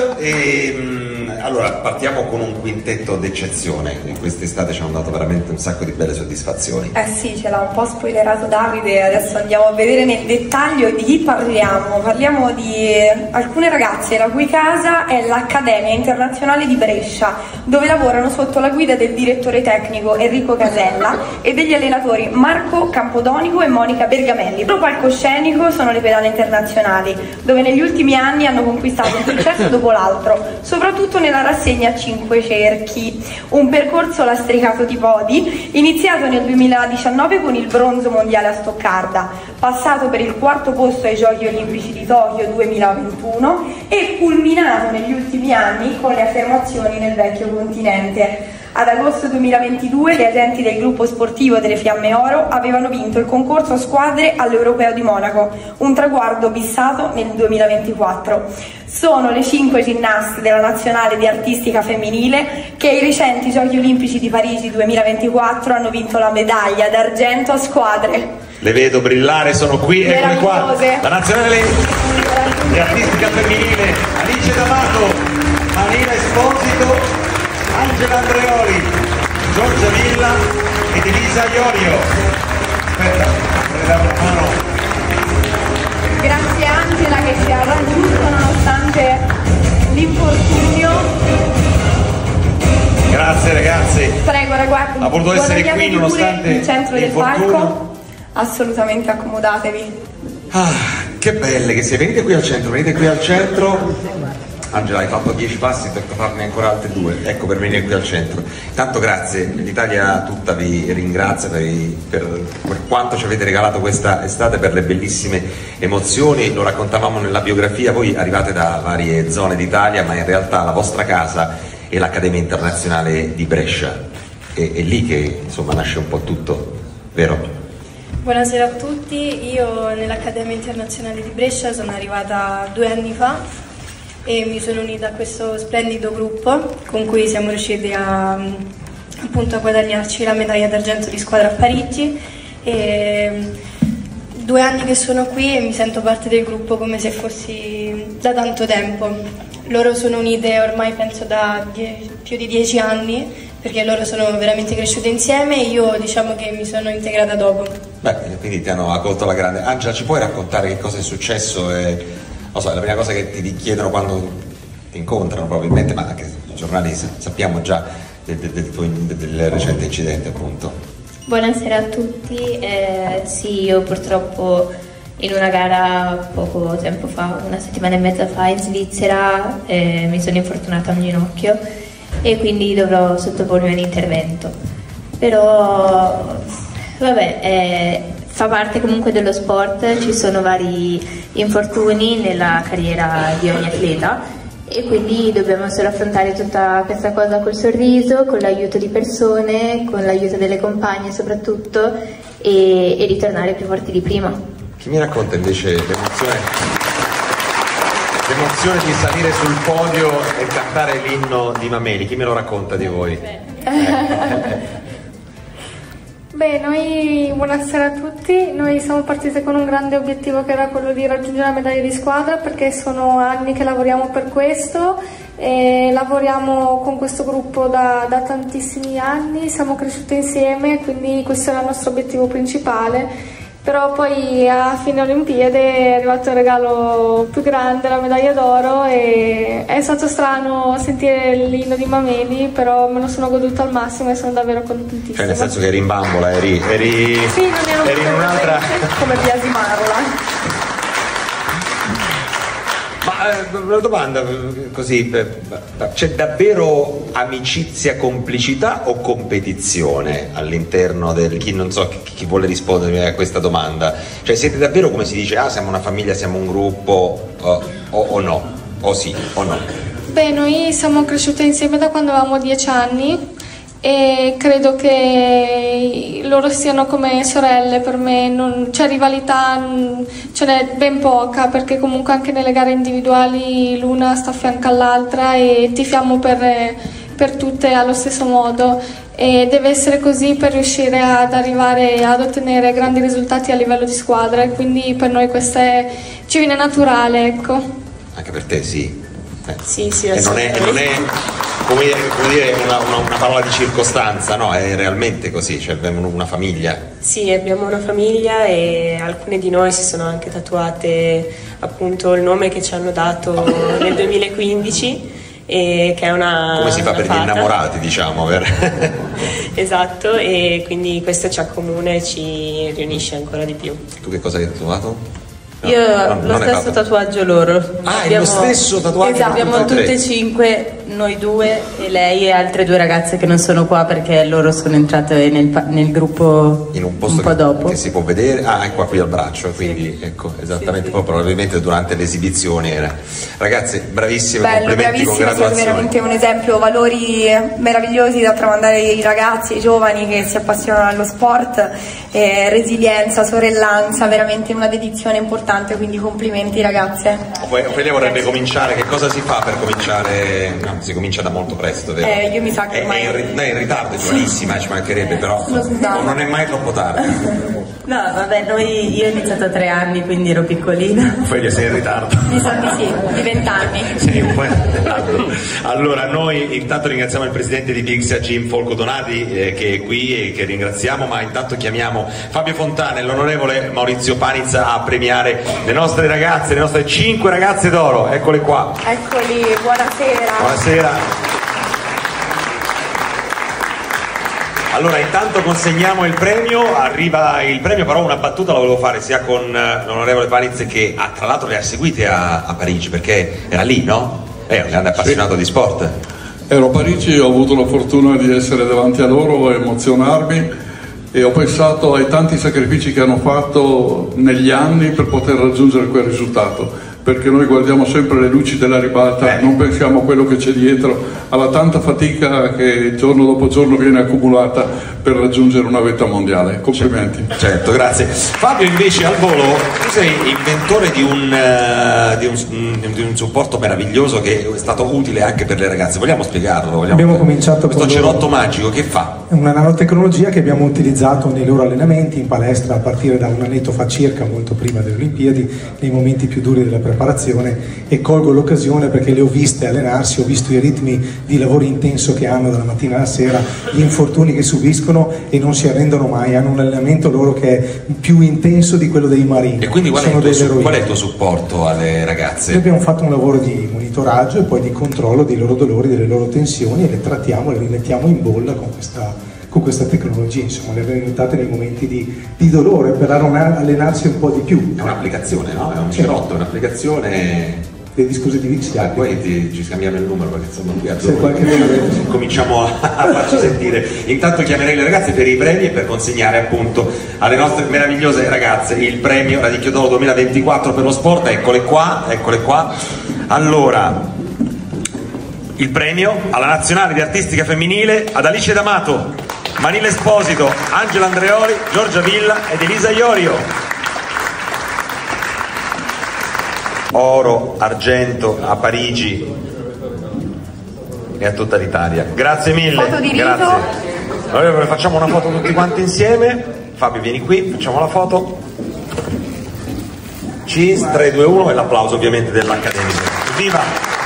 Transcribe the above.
Allora, partiamo con un quintetto d'eccezione. In quest'estate ci hanno dato veramente un sacco di belle soddisfazioni. Eh sì, ce l'ha un po' spoilerato Davide, adesso andiamo a vedere nel dettaglio di chi parliamo. Parliamo di alcune ragazze la cui casa è l'Accademia Internazionale di Brescia, dove lavorano sotto la guida del direttore tecnico Enrico Casella e degli allenatori Marco Campodonico e Monica Bergamelli. Il loro palcoscenico sono le Pedane Internazionali, dove negli ultimi anni hanno conquistato un successo dopo l'altro, soprattutto nella rassegna 5 cerchi, un percorso lastricato di podi, iniziato nel 2019 con il bronzo mondiale a Stoccarda, passato per il quarto posto ai Giochi Olimpici di Tokyo 2021 e culminato negli ultimi anni con le affermazioni nel vecchio continente. Ad agosto 2022 gli agenti del gruppo sportivo delle Fiamme Oro avevano vinto il concorso a squadre all'Europeo di Monaco, un traguardo bissato nel 2024. Sono le 5 ginnaste della nazionale di artistica femminile che ai recenti Giochi Olimpici di Parigi 2024 hanno vinto la medaglia d'argento a squadre. Le vedo brillare, sono qui, eccole qua. La nazionale di artistica femminile, Alice D'Amato, Marina Esposito, Angela Andreoli, Giorgia Villa ed Elisa Iorio. Aspetta, prendiamo una mano. Grazie Angela che ci ha raggiunto nonostante l'infortunio. Grazie ragazzi. Prego, ragazzi. Ha voluto essere qui nonostante il centro del palco. Assolutamente accomodatevi. Ah, che belle che siete. Venite qui al centro, venite qui al centro. Angela, hai fatto 10 passi, tocca farne ancora altri 2, ecco, per venire qui al centro. Intanto grazie, l'Italia tutta vi ringrazia per quanto ci avete regalato questa estate, per le bellissime emozioni. Lo raccontavamo nella biografia, voi arrivate da varie zone d'Italia, ma in realtà la vostra casa è l'Accademia Internazionale di Brescia. È lì che insomma nasce un po' tutto, vero? Buonasera a tutti, io nell'Accademia Internazionale di Brescia sono arrivata 2 anni fa e mi sono unita a questo splendido gruppo con cui siamo riusciti appunto a guadagnarci la medaglia d'argento di squadra a Parigi. E 2 anni che sono qui e mi sento parte del gruppo come se fossi da tanto tempo. Loro sono unite ormai penso da più di 10 anni, perché loro sono veramente cresciute insieme e io diciamo che mi sono integrata dopo. Beh, quindi ti hanno accolto alla grande. Angela, ci puoi raccontare che cosa è successo? Non so, è la prima cosa che ti chiedono quando ti incontrano probabilmente, ma anche i giornali sappiamo già del recente incidente, appunto. Buonasera a tutti, sì, io purtroppo in una gara poco tempo fa, 1 settimana e mezza fa in Svizzera, mi sono infortunata a un ginocchio e quindi dovrò sottopormi a un intervento. Però, vabbè, fa parte comunque dello sport, ci sono vari infortuni nella carriera di ogni atleta e quindi dobbiamo solo affrontare tutta questa cosa col sorriso, con l'aiuto di persone, con l'aiuto delle compagne soprattutto e ritornare più forti di prima. Chi mi racconta invece l'emozione di salire sul podio e cantare l'inno di Mameli? Chi me lo racconta di voi? Beh, buonasera a tutti, noi siamo partiti con un grande obiettivo che era quello di raggiungere la medaglia di squadra, perché sono anni che lavoriamo per questo e lavoriamo con questo gruppo da tantissimi anni, siamo cresciute insieme, quindi questo era il nostro obiettivo principale. Però poi a fine Olimpiade è arrivato il regalo più grande, la medaglia d'oro, e è stato strano sentire l'inno di Mameli, però me lo sono goduto al massimo e sono davvero contentissima. Cioè nel senso che eri in bambola, eri sì, non ero in un'altra come biasimarla. Ma una domanda così, c'è davvero amicizia, complicità o competizione all'interno del... non so chi vuole rispondere a questa domanda, cioè siete davvero, come si dice, siamo una famiglia, siamo un gruppo, o no, o sì o no? Beh, noi siamo cresciute insieme da quando avevamo 10 anni e credo che loro siano come sorelle per me, non c'è rivalità, ce n'è ben poca, perché comunque anche nelle gare individuali l'una sta a fianco all'altra e tifiamo per tutte allo stesso modo, e deve essere così per riuscire ad arrivare ad ottenere grandi risultati a livello di squadra, e quindi per noi questo ci viene naturale, ecco. Anche per te sì? Sì, e non è come dire una parola di circostanza, no, è realmente così, cioè abbiamo una famiglia. Sì, abbiamo una famiglia e alcune di noi si sono anche tatuate appunto il nome che ci hanno dato nel 2015 e che è una come si fa per gli innamorati, diciamo, esatto, e quindi questo ci accomuna e ci riunisce ancora di più. Tu che cosa hai tatuato? No, io lo stesso tatuaggio loro. Lo stesso tatuaggio? Esatto, abbiamo tutte e 5, noi 2 e lei e altre 2 ragazze che non sono qua perché loro sono entrate nel gruppo in un posto po' dopo. Che si può vedere, ecco qui al braccio, quindi ecco, esattamente, poi probabilmente durante le esibizioni era. Ragazze, bravissime, complimenti, congratulazioni. È veramente un esempio, valori meravigliosi da tramandare ai ragazzi, ai giovani che si appassionano allo sport, resilienza, sorellanza, veramente una dedizione importante. Quindi complimenti ragazze. Poi lei vorrebbe cominciare, che cosa si fa per cominciare? No, si comincia da molto presto, vero? Io mi sa che ormai lei è in ritardo, è giovanissima, ci mancherebbe, però non è mai troppo tardi. No, vabbè, io ho iniziato a 3 anni, quindi ero piccolina. Poi sei in ritardo. Mi sa di sì, di 20 anni. Sì, un po' in ritardo. Allora, noi intanto ringraziamo il presidente di Pixia, Jim Folco Donati, che è qui e che ringraziamo, ma intanto chiamiamo Fabio Fontana e l'onorevole Maurizio Panizza a premiare le nostre ragazze, le nostre 5 ragazze d'oro. Eccole qua. Eccoli, buonasera. Buonasera. Allora, intanto consegniamo il premio, arriva il premio, però una battuta la volevo fare sia con l'onorevole Panizza che tra l'altro le ha seguite a Parigi, perché era lì, no? È un grande appassionato di sport. Ero a Parigi e ho avuto la fortuna di essere davanti a loro e emozionarmi, e ho pensato ai tanti sacrifici che hanno fatto negli anni per poter raggiungere quel risultato, perché noi guardiamo sempre le luci della ribalta, non pensiamo a quello che c'è dietro, alla tanta fatica che giorno dopo giorno viene accumulata per raggiungere una vetta mondiale. Complimenti. Certo, grazie. Fabio, invece, al volo, tu sei inventore di un supporto meraviglioso che è stato utile anche per le ragazze. Vogliamo spiegarlo? Abbiamo cominciato questo cerotto magico, che fa? È una nanotecnologia che abbiamo utilizzato nei loro allenamenti in palestra a partire da un annetto fa circa, molto prima delle Olimpiadi, nei momenti più duri della preparazione, e colgo l'occasione perché le ho viste allenarsi, ho visto i ritmi di lavoro intenso che hanno dalla mattina alla sera, gli infortuni che subiscono e non si arrendono mai, hanno un allenamento loro che è più intenso di quello dei marini. E quindi qual è il tuo supporto alle ragazze? Noi abbiamo fatto un lavoro di monitoraggio e poi di controllo dei loro dolori, delle loro tensioni, e le trattiamo, le rimettiamo in bolla con questa tecnologia, insomma, le abbiamo aiutate nei momenti di dolore per allenarsi un po' di più. È un'applicazione, no? È un cerotto, è un'applicazione dei dispositivi Xiaomi. Poi ci scambiamo il numero perché insomma qui cominciamo a farci sentire. Intanto chiamerei le ragazze per i premi e per consegnare appunto alle nostre meravigliose ragazze il premio Radicchio d'Oro 2024 per lo sport. Eccole qua, eccole qua. Allora, il premio alla nazionale di artistica femminile ad Alice D'Amato, Manila Esposito, Angela Andreoli, Giorgia Villa ed Elisa Iorio. Oro, argento a Parigi e a tutta l'Italia. Grazie mille. Foto di rito. Grazie. Allora facciamo una foto tutti quanti insieme. Fabio, vieni qui, facciamo la foto. Cheese, 3, 2, 1 e l'applauso ovviamente dell'Accademia. Viva!